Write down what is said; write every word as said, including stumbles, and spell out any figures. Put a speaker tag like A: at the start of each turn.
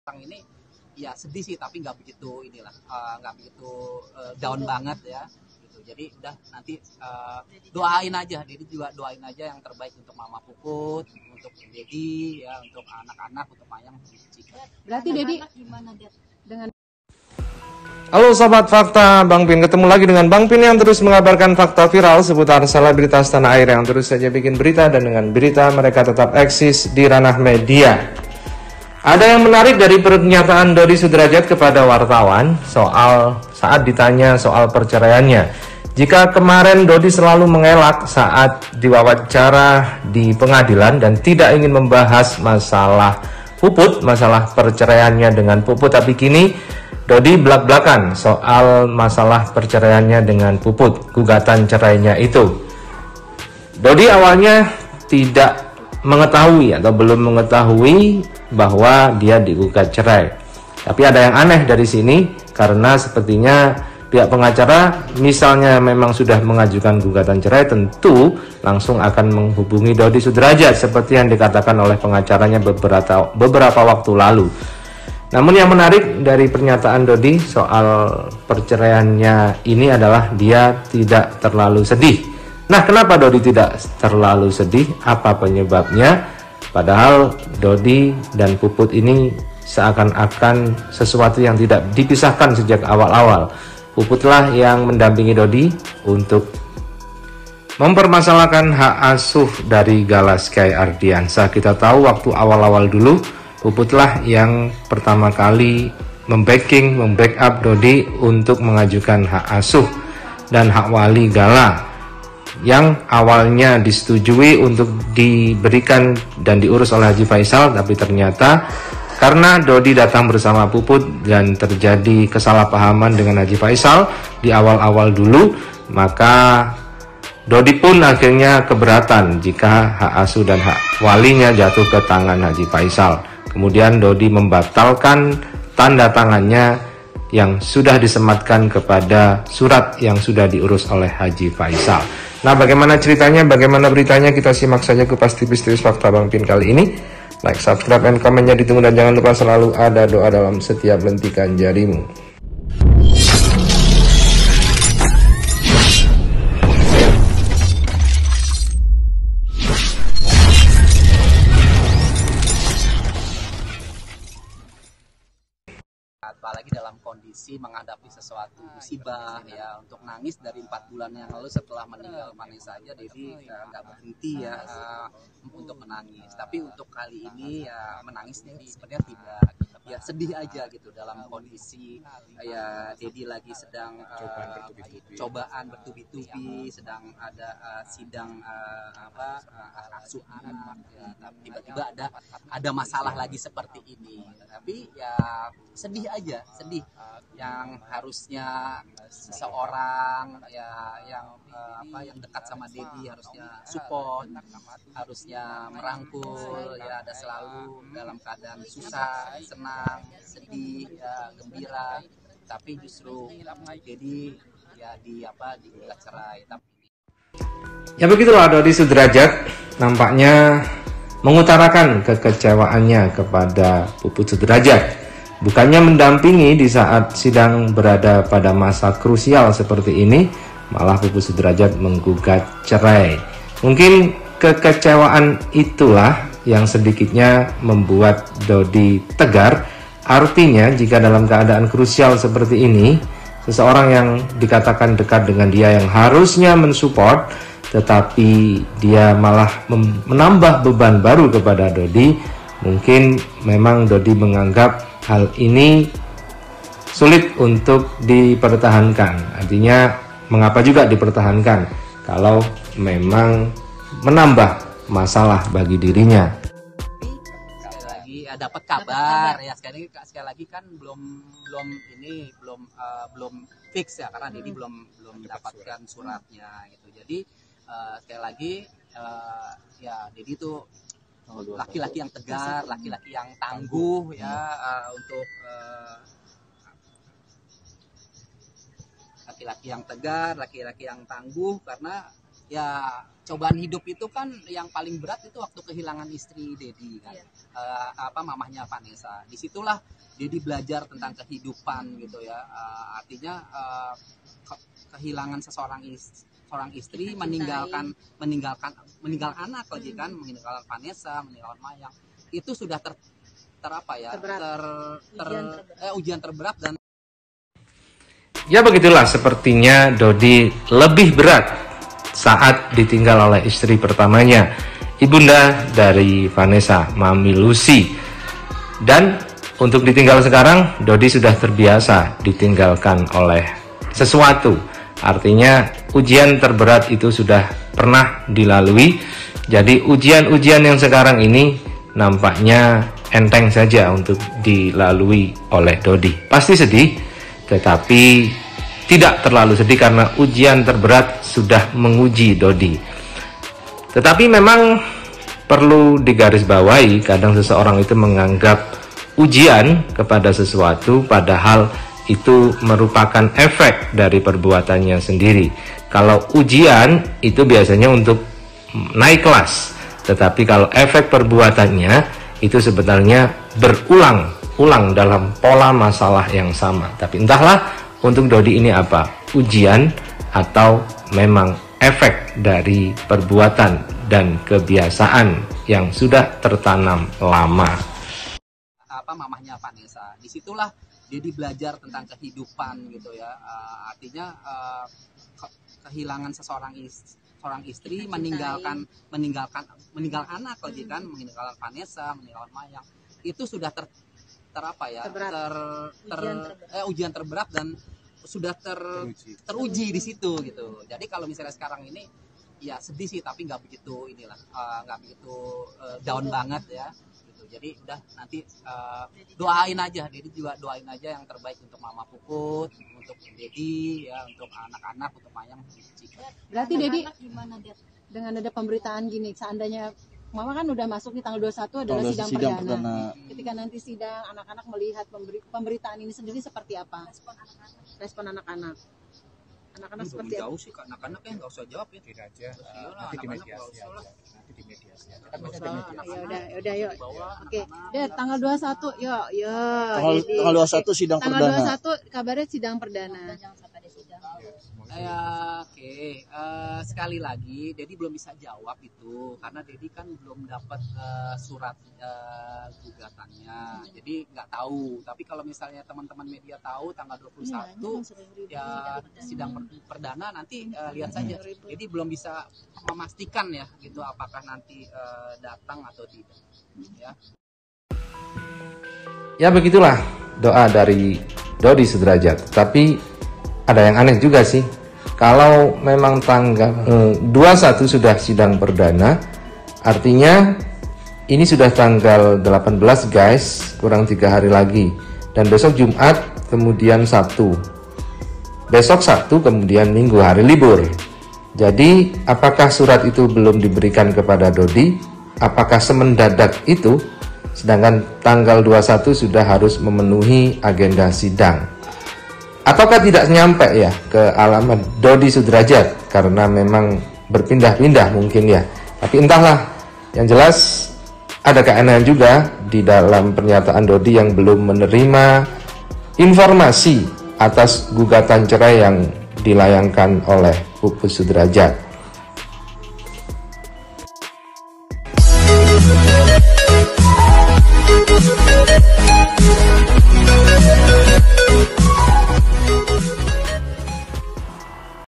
A: Sekarang ini ya sedih sih, tapi nggak begitu inilah, uh, nggak begitu uh, down banget ya gitu. Jadi udah nanti uh, doain aja, Dedi juga doain aja yang terbaik untuk Mama Puput, untuk Dedi ya, untuk anak-anak, untuk Mayang.
B: Berarti Dedi gimana dengan
C: Halo Sobat Fakta, Bang Pin ketemu lagi dengan Bang Pin yang terus mengabarkan fakta viral seputar selebritas tanah air yang terus saja bikin berita, dan dengan berita mereka tetap eksis di ranah media. Ada yang menarik dari pernyataan Dodi Sudrajat kepada wartawan soal saat ditanya soal perceraiannya. Jika kemarin Dodi selalu mengelak saat diwawancara di pengadilan dan tidak ingin membahas masalah Puput, masalah perceraiannya dengan Puput, tapi kini Dodi belak-belakan soal masalah perceraiannya dengan Puput, gugatan cerainya itu. Dodi awalnya tidak mengetahui atau belum mengetahui bahwa dia digugat cerai. Tapi ada yang aneh dari sini, karena sepertinya pihak pengacara misalnya memang sudah mengajukan gugatan cerai, tentu langsung akan menghubungi Dodi Sudrajat seperti yang dikatakan oleh pengacaranya beberapa, beberapa waktu lalu. Namun yang menarik dari pernyataan Dodi soal perceraiannya ini adalah dia tidak terlalu sedih. Nah, kenapa Dodi tidak terlalu sedih? Apa penyebabnya? Padahal Dodi dan Puput ini seakan-akan sesuatu yang tidak dipisahkan sejak awal-awal. Puputlah yang mendampingi Dodi untuk mempermasalahkan hak asuh dari Gala Sky Ardiansah. Kita tahu waktu awal-awal dulu Puputlah yang pertama kali membacking, membackup Dodi untuk mengajukan hak asuh dan hak wali Gala yang awalnya disetujui untuk diberikan dan diurus oleh Haji Faisal, tapi ternyata karena Dodi datang bersama Puput dan terjadi kesalahpahaman dengan Haji Faisal di awal-awal dulu, maka Dodi pun akhirnya keberatan jika hak asuh dan hak walinya jatuh ke tangan Haji Faisal. Kemudian Dodi membatalkan tanda tangannya yang sudah disematkan kepada surat yang sudah diurus oleh Haji Faisal. Nah, bagaimana ceritanya, bagaimana beritanya, kita simak saja kupas tipis-tipis fakta Bang Pin kali ini. Like, subscribe, dan komennya ditunggu, dan jangan lupa selalu ada doa dalam setiap lentikan jarimu.
A: Apalagi dalam kondisi menghadapi sesuatu musibah ya, untuk nangis dari empat bulan yang lalu setelah meninggal Manis saja, Dedi ya, nggak berhenti ya uh, untuk menangis. Tapi untuk kali ini ya menangisnya sebenarnya tidak, ya sedih aja gitu dalam kondisi ya Dedi lagi sedang uh, cobaan bertubi-tubi, sedang ada uh, sidang uh, apa uh, asuh anak ya, tiba-tiba ada ada masalah lagi seperti ini. Tapi ya sedih aja, sedih yang harusnya seseorang ya yang uh, apa yang dekat sama Dedi harusnya support, harusnya merangkul ya, ada selalu dalam keadaan susah, senang, sedih ya, gembira, tapi justru Dedi ya di apa digugat cerai. Tapi
C: ya begitulah, Dodi Sudrajat nampaknya mengutarakan kekecewaannya kepada Puput Sudrajat. Bukannya mendampingi di saat sidang berada pada masa krusial seperti ini, malah Puput Sudrajat menggugat cerai. Mungkin kekecewaan itulah yang sedikitnya membuat Dodi tegar. Artinya jika dalam keadaan krusial seperti ini, seseorang yang dikatakan dekat dengan dia yang harusnya mensupport, tetapi dia malah menambah beban baru kepada Dodi, mungkin memang Dodi menganggap hal ini sulit untuk dipertahankan. Artinya mengapa juga dipertahankan kalau memang menambah masalah bagi dirinya.
A: Sekali lagi ya, dapat kabar ya, sekali sekali lagi kan belum belum ini belum uh, belum fix ya, karena Dedi belum belum mendapatkan suratnya gitu. Jadi uh, sekali lagi uh, ya Dedi tuh laki-laki yang tegar, laki-laki yang tangguh ya, uh, untuk uh, laki-laki yang tegar, laki-laki yang tangguh, karena ya cobaan hidup itu kan yang paling berat itu waktu kehilangan istri Dedi kan, yeah. uh, apa mamahnya Vanessa. Disitulah Dedi belajar tentang kehidupan gitu ya, uh, artinya uh, ke kehilangan seseorang istri, seorang istri meninggalkan meninggalkan meninggalkan anak hmm. lagi kan, meninggalkan Vanessa, meninggalkan Mayang, itu sudah ter, ter apa ya ter, ter, ujian, terberat. Eh, ujian terberat. Dan
C: ya begitulah sepertinya Dodi lebih berat saat ditinggal oleh istri pertamanya, ibunda dari Vanessa, Mami Lucy. Dan untuk ditinggal sekarang, Dodi sudah terbiasa ditinggalkan oleh sesuatu. Artinya ujian terberat itu sudah pernah dilalui. Jadi ujian-ujian yang sekarang ini nampaknya enteng saja untuk dilalui oleh Dodi. Pasti sedih, tetapi tidak terlalu sedih karena ujian terberat sudah menguji Dodi. Tetapi memang perlu digarisbawahi, kadang seseorang itu menganggap ujian kepada sesuatu padahal itu merupakan efek dari perbuatannya sendiri. Kalau ujian itu biasanya untuk naik kelas, tetapi kalau efek perbuatannya itu sebenarnya berulang-ulang dalam pola masalah yang sama. Tapi entahlah untuk Dodi ini apa? Ujian atau memang efek dari perbuatan dan kebiasaan yang sudah tertanam lama.
A: Apa mamahnya Vanessa? Disitulah Dedi belajar tentang kehidupan gitu ya. Uh, artinya uh, ke kehilangan seseorang istri, seorang istri meninggalkan meninggalkan meninggalkan anak lagi kan, meninggalkan Vanessa, meninggalkan Mayang, itu sudah ter ter apa ya terberat. ter, ter ujian, terberat. Eh, ujian terberat dan sudah ter teruji, teruji di situ gitu. Jadi kalau misalnya sekarang ini ya sedih sih, tapi nggak begitu inilah nggak uh, begitu uh, down banget ya gitu. Jadi udah nanti uh, doain aja, Dedi juga doain aja yang terbaik untuk Mama Puput, untuk Dedi ya, untuk anak-anak, untuk Mayang.
B: Berarti Dedi dengan ada pemberitaan gini, seandainya Mama kan udah masuk di tanggal dua puluh satu adalah sidang, sidang perdana. perdana. Ketika nanti sidang, anak-anak melihat pemberi, pemberitaan ini sendiri seperti apa? Respon anak-anak. Anak-anak seperti
A: jauh
B: apa?
A: sih, anak-anak ya nggak usah jawab ya. Tidak aja.
D: Nanti di mediasi aja. Nanti di mediasi aja. Kan masih di mediasi.
B: Ya udah, ya udah yuk. Oke. Deh, tanggal dua puluh satu yuk, yuk.
D: Tanggal, tanggal dua puluh satu sidang
B: tanggal
D: perdana.
B: Tanggal dua puluh satu kabarnya sidang perdana.
A: Uh, Oke, okay. uh, sekali lagi, Dedi belum bisa jawab itu karena Dedi kan belum dapat uh, surat uh, gugatannya, jadi nggak tahu. Tapi kalau misalnya teman-teman media tahu tanggal dua puluh satu ya, ya sidang perdana nanti uh, lihat saja. Jadi belum bisa memastikan ya gitu apakah nanti uh, datang atau tidak. Ya.
C: Ya begitulah doa dari Dodi Sudrajat. Tapi ada yang aneh juga sih. Kalau memang tanggal eh, dua puluh satu sudah sidang perdana, artinya ini sudah tanggal delapan belas guys, kurang tiga hari lagi. Dan besok Jumat, kemudian Sabtu. Besok Sabtu, kemudian Minggu, hari libur. Jadi apakah surat itu belum diberikan kepada Dodi? Apakah semendadak itu? Sedangkan tanggal dua puluh satu sudah harus memenuhi agenda sidang. Ataukah tidak nyampe ya ke alamat Dodi Sudrajat karena memang berpindah-pindah mungkin ya. Tapi entahlah, yang jelas ada keanehan juga di dalam pernyataan Dodi yang belum menerima informasi atas gugatan cerai yang dilayangkan oleh Puput Sudrajat.